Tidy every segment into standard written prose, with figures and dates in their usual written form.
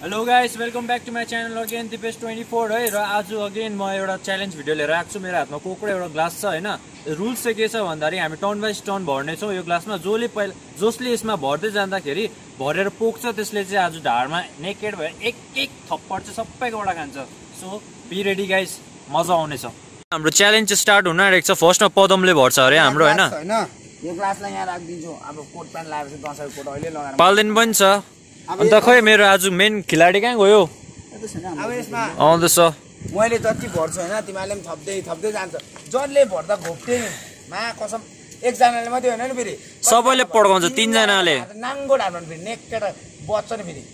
Hello guys, welcome back to my channel again Dipesh 24 है। र आज अगेन म एउटा च्यालेन्ज भिडियो लिएर आएको छु। मेरो हातमा कोको एउटा ग्लास छ हैन। रुल्स चाहिँ के छ भन्दाखेरि हामी टर्न बाइ टर्न भर्ने छौँ यो ग्लासमा। जसले यसमा भर्दै जाँदाखेरि भरेर पोख्छ त्यसले चाहिँ आज ढाडमा नेकेड भएर एक एक थप्पड चाहिँ सबैकोबाट खान्छ। सो बी रेडी गाइस, मजा आउनेछ। हाम्रो च्यालेन्ज चाहिँ स्टार्ट हुन आँटेको छ। फर्स्टमा पदमले भर्छ अरे हाम्रो हैन। यो ग्लासलाई यहाँ राखिदिन्छु। अब कोट प्यान्ट लगाएपछि दसैँको कोट अहिले लगाएर पाल्दैन पनि छ। अन्त खै मेरो आज मेन खेलाडी कहाँ गयो? अब यसमा आउँदैछ। मैले जति भर्छु हैन तिमीले पनि थप्दै जान्छ। जसले भर्दा घोप्टे नि मा कसम एकजनाले मात्रै होइन नि, फेरि सबैले पड्काउँछ। तीनजनाले नाङ्गो ढाड्नु फेरि नेकेड बच्छ नि फेरि।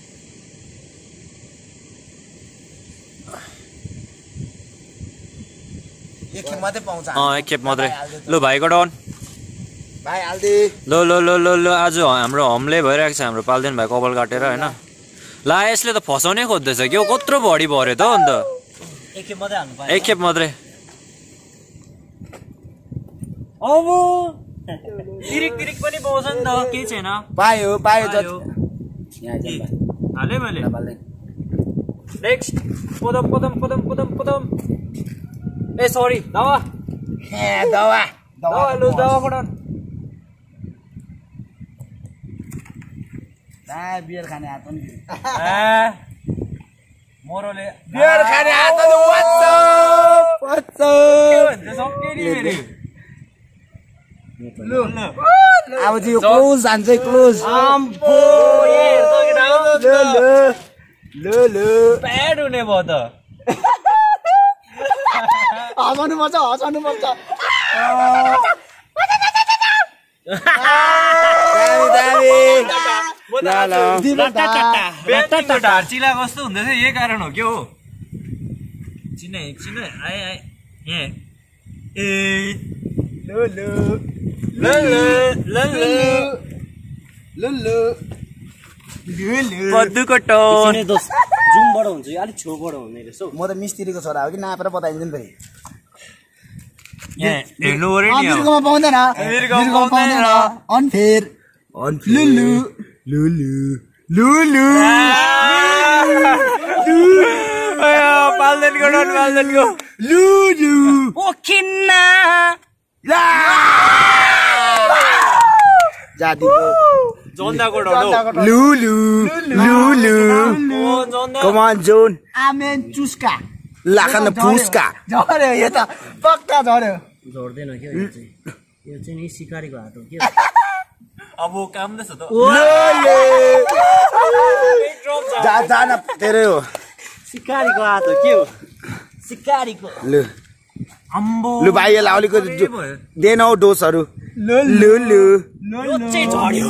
एक खेप मात्रै पाउँछ। एक खेप मात्रै। लु भाइको डन भाइ हाल्दे। ल आज हाम्रो हमले भइरहेको छ। हाम्रो पाल्दैन भाइ कपाल काटेर हैन। ला यसले त फसाउनै खोज्दैछ के हो? कत्रो भडी भर्यो त अन्त। एक खेप मात्रै हाल्नु पाए। एक खेप मात्रै। अब तिरिक पनि पाउँछ नि त, के छैन। पायो हाले मैले। नेक्स्ट पदम। ए सरी, दवा लु दवाको डन। बियर खाने हात पनि मोरोले बियर खाने हात पनि पच्छ लु अब चाहिँ क्लोज जान्छ क्लोज। प्याड हुने भयो त। हँसाउनु पर्छ। ढाड चिला कस्तो हुँदैछ यही कारण हो के हो? चिना आए पद्दुको टोन जुमबाट हुन्छ यो अलिक छेउबाट हुने रहेछ। म त मिस्त्रीको छोरा हो कि नापेर बताइदिन्छु नि फेरि। हेर्नु पर्यो नि। मिर्गोमा पाउँदैन अनफेयर। लुलु पाल्दैनको लुलु ओखिन्ना जातिको जोन्दाको लुलु कम अन जोन आमेन चुस्का लाखन फुस्का झर्यो यो त पक्का झर्यो। झर्दैन क्या यो चाहिँ नि सिकारीको हात हो के। अब काम छ त। जा न तेरै हो। सिकारीको हात हो के हो? सिकारीको लु भाइ यसलाई अलिकति देन हौ डोसहरू। लुलु यो चाहिँ झर्यो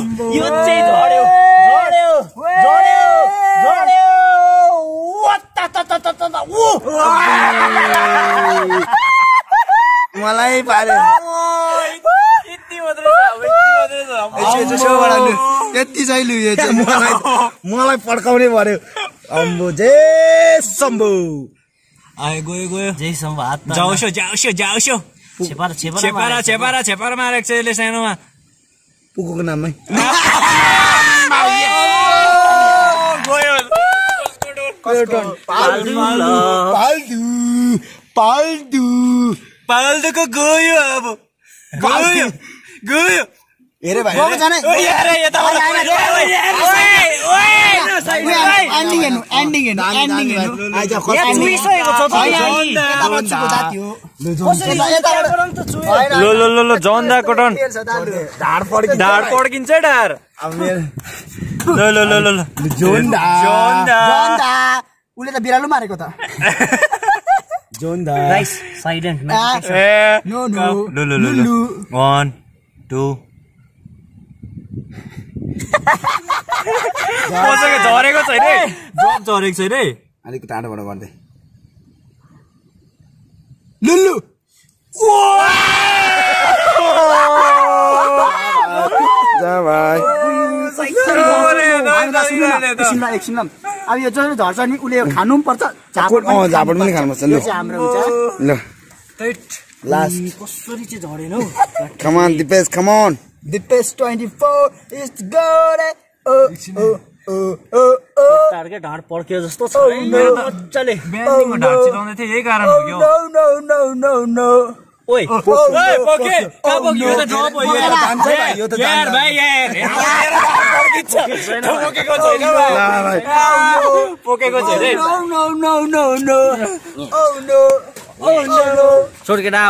मलाई पारे यति चाहिँ लु यो चाहिँ मलाई पड्काउने पर्यो। अम्बो जे शम्भु आयो गयो जय शम्भु हात जाउसो छेपारा मारेको छ यसले सानोमा पुगोको नाममै। पाल्दुको गयो अब गयो हेरे भाइ ल जोन्दा कटन ढाड पड्किन्छ ढाड। ल जोन्दा उसले त बिरालो मारेको त। जोन्दा साइलेन्ट ल 1 2 झरेको छैन है। झरेको छैन है। अलिक टाढोबाट गर्दै लुलु एकछिन अब यो जसले झर्छ नि उसले खानु पनि पर्छ। झापड पनि खानुपर्छ। ल लास्ट कसरी चाहिँ झरेन हौ। Come on Dipesh 24 is good. टारकै ढाड पड्कियो जस्तो छ मेरो त मजाले बिहानको ढाड चिलाउँदै थियो यही कारण हो कि ओइ पोके कहाँ पोक्यो यो त ड्रप हो यार भाइ यार पोकेको छैन भाइ पोकेको छैन छोड केटा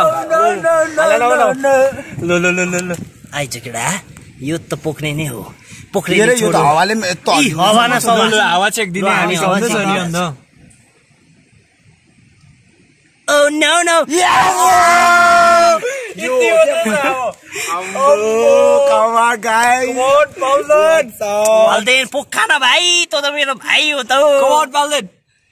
ल आइज केटा यो त पोख्ने नै हो पोख्ने यो त हावाले हावा न हावा चेक दिने हामी सक्दैछ नि अन्त Oh no no! पाल्देन पोखा न भाइ तँ त मेरो भाइ हो त पाल्देन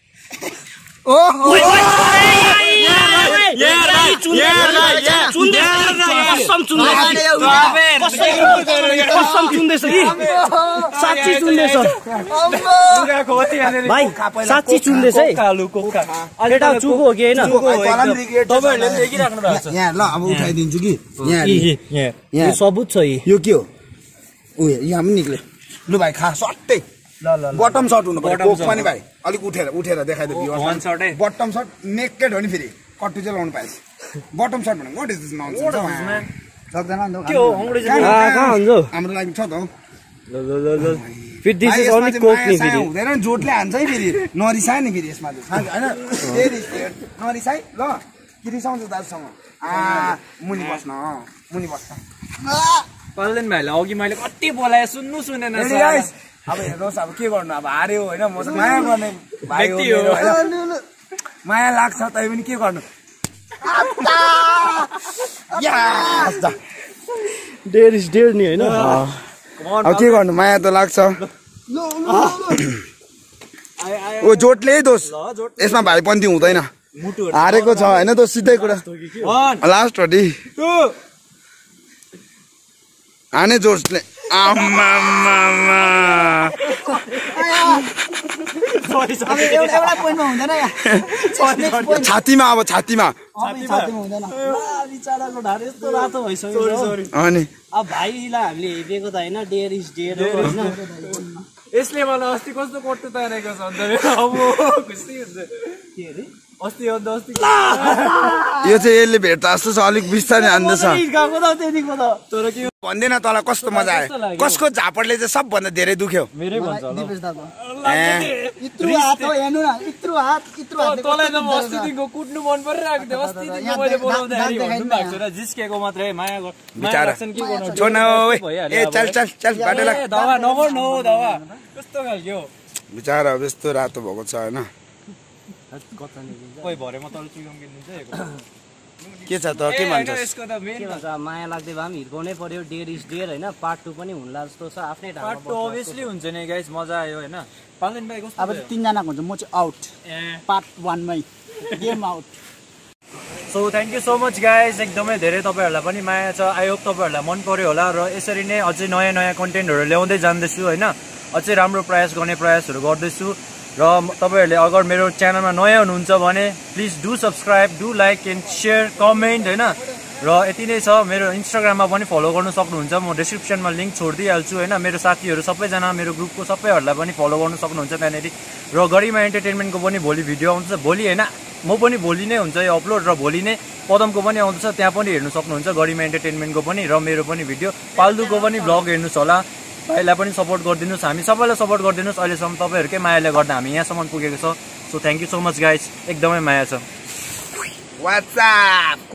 साँच्ची चुन्दैछ भाइ साँच्ची चुन्दैछ है केटा चुको हो कि होइन तपाईँहरूले देखिराख्नु भएको छ यहाँ ल अब उठाइदिन्छु कि यहाँ सबुत छ यो के हो उयो यहाँ पनि निक्ल्यो लु भाइ खा सट्टै बटम सर्ट हुनु पर्यो कोक पनि भाइ अलिक उठेर देखाइदियो बटम सर्ट नेकेड हो नि फेरि कट्टु चाहिँ लाउनु पाएछ बटम सर्ट भनेको वाट इज दिस नन्सेन्स सक्दैन नि के हो अंग्रेजी कहाँ हुन्छ हाम्रो लागि छ त हौ फेरि दिस इज ओन्ली कोक नि फेरि हुँदैन नि जोडले हान्छ है फेरि नरिसाए नि फेरि यसमा चाहिँ हैन फेरि नरिसाए ल कि रिसाउँछ दाजुसँग मुनि बस्न पाल्देन भाइलाई अघि मैले कति बोलाएँ सुनेन अब हेर्नुहोस् अब के गर्नु अब हार्यो होइन म चाहिँ माया गर्ने भाइ हो होइन माया लाग्छ तै पनि के गर्नु डेयर इज डेयर नि होइन अब के गर्नु माया त लाग्छ ओ जोडले दोष यसमा भाइपन्थी हुँदैन हारेको छ होइन त सिधै कुरा लास्ट हो डी हाने जोडले छातीमा अब छातीमा अनि अब भाइलाई हामीले हेरेको त होइन डेयर इज डेयर हो होइन यसले मलाई अस्ति कस्तो कोट्टु तारेको छ अन्त अब खुसी हुन्छ के अरे अस्ति अन्त अस्ति यो चाहिँ यसले भेट्दा जस्तो छ अलिक बिस्तारै हान्दैछ तर के भन्दैन तँलाई कस्तो मजा आयो कसको झापडले चाहिँ सबभन्दा धेरै दुख्यो मेरै भन्छ तँलाई त म अस्तिदेखिको कुट्नु मन परिरहेको थियो अस्तिदेखिको मैले बोलाउँदाखेरि भन्नु भएको छ र जिस्केको मात्रै माया लाग्छन् के गर्नु छोड्न ए चल चल चल बाटो लाग दवा नगर्नु हो दवा कस्तो खालको बिचारा अब यस्तो रातो भएको छ होइन कोही भरे म तल चुइम किन्दिन्छ के छ त के भन्छस् यसको त मेन भन्छ माया लाग्दै भए पनि हिर्काउनै पर्यो डेयर इज डेयर होइन पार्ट 2 पनि हुन्ला जस्तो छ आफ्नै ढाडमा पार्ट 2 obviously हुन्छ नि गाइस मजा आयो हैन पाल्देन भाइ कस्तो अब 3 जनाको हुन्छ म चाहिँ आउट पार्ट 1 मै game out so thank you so much guys एकदमै धेरै तपाईँहरूलाई पनि माया छ आई होप तपाईँहरूलाई मन पर्यो होला र यसरी नै अझै नयाँ नयाँ कन्टेन्टहरू ल्याउँदै जाँदैछु होइन अझै राम्रो प्रयास गर्ने प्रयासहरू गर्दैछु र तपाईँहरूले अगर मेरो च्यानलमा नयाँ हुनुहुन्छ भने please do subscribe do like and share comment होइन र यति नै छ मेरो इन्स्टाग्राममा पनि फलो गर्न सक्नुहुन्छ म डिस्क्रिप्सनमा लिङ्क छोडिदिइहाल्छु होइन मेरो साथीहरू सबैजना मेरो ग्रुपको सबैहरूलाई पनि फलो गर्न सक्नुहुन्छ त्यहाँनिर र गरिमा एन्टरटेनमेन्टको पनि भोलि भिडियो आउँछ भोलि होइन म पनि भोलि नै हुन्छ यो अपलोड र भोलि नै पदमको पनि आउँछ त्यहाँ पनि हेर्नु सक्नुहुन्छ गरिमा एन्टरटेनमेन्टको पनि र मेरो पनि भिडियो पाल्दुको पनि भ्लग हेर्नुहोस् होला भाइलाई पनि सपोर्ट गरिदिनुहोस् हामी सबैलाई सपोर्ट गरिदिनुहोस् अहिलेसम्म तपाईँहरूकै मायाले गर्दा हामी यहाँसम्म पुगेको छ so thank you so much guys एकदमै माया छ